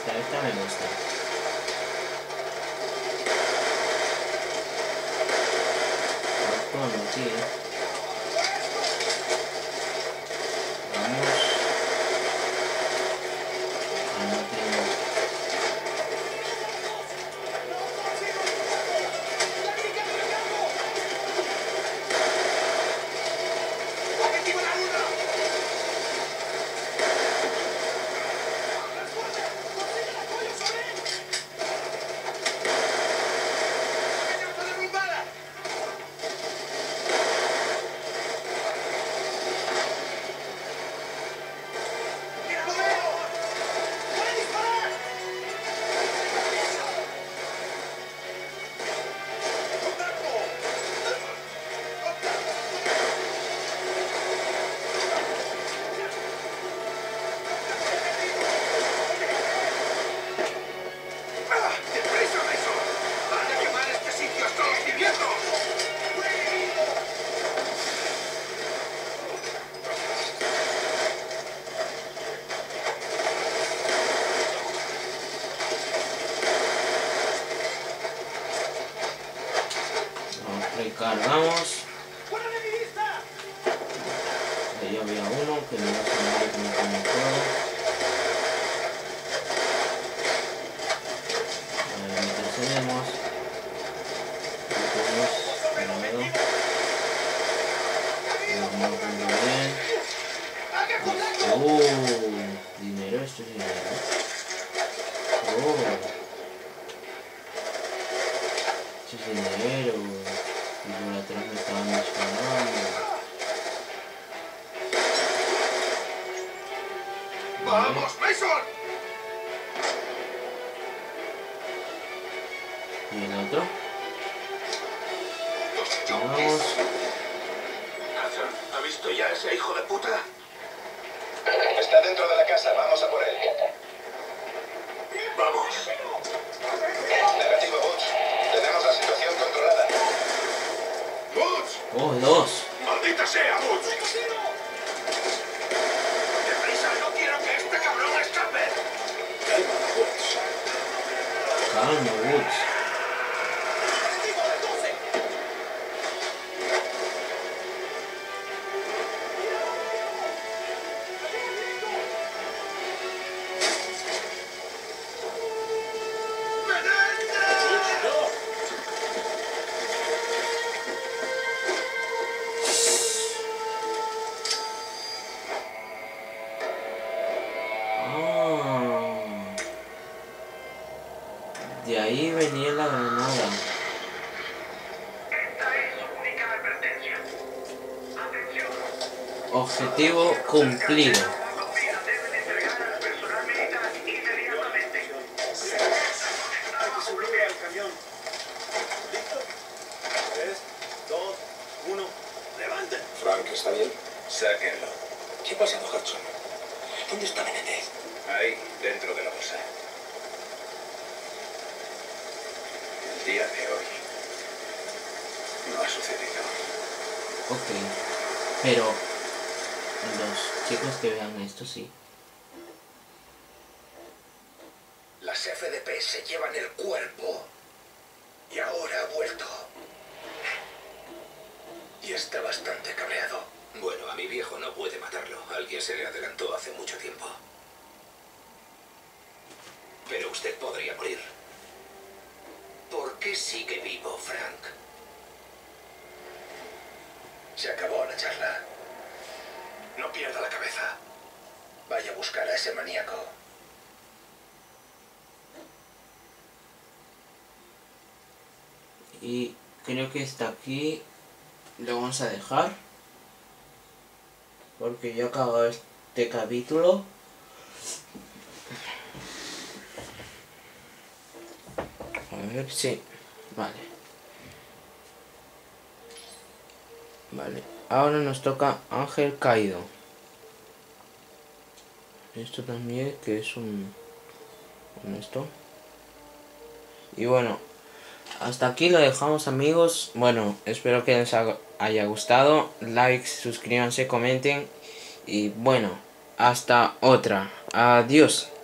esta me gusta. Actuando aquí. Vamos. Recargamos. Ahí había uno que no se mueve como todo. Tenemos dinero, esto es dinero. Esto es dinero. Y por atrás me estaban disparando. ¡Vamos, Mason! ¿Y el otro? Vamos. Nathan, ¿ha visto ya a ese hijo de puta? Está dentro de la casa, vamos a por él. Vamos. Negativo, Butch. Tenemos la situación controlada. ¡Butch! ¡Oh, dos! ¡Maldita sea, Butch! ¡Deprisa! ¡No quiero que este cabrón escape! Calma, Butch. Calma, Butch. De ahí venía la granada. Esta es su única advertencia. Atención. Objetivo cumplido. Deben entregar al personal militar inmediatamente. Hay que subirle al camión. ¿Listo? 3, 2, 1. ¡Levanten! Frank, ¿está bien? Sáquenlo. ¿Qué ha pasado, Hudson? ¿Dónde está Menendez? Ahí, dentro de la bolsa. El día de hoy no ha sucedido. Ok. Pero los chicos que vean esto sí. Las FDP se llevan el cuerpo. Y ahora ha vuelto. Y está bastante cabreado. Bueno, a mi viejo no puede matarlo. Alguien se le adelantó hace mucho tiempo. Pero usted podría morir. ¿Por qué sigue vivo, Frank? Se acabó la charla. No pierda la cabeza. Vaya a buscar a ese maníaco. Y creo que hasta aquí lo vamos a dejar. Porque ya acabó este capítulo. A ver, sí. Vale. Vale. Ahora nos toca Ángel Caído. Esto también, que es un esto. Y bueno, hasta aquí lo dejamos, amigos. Bueno, espero que les haya gustado. Like, suscríbanse, comenten. Y bueno, hasta otra. Adiós.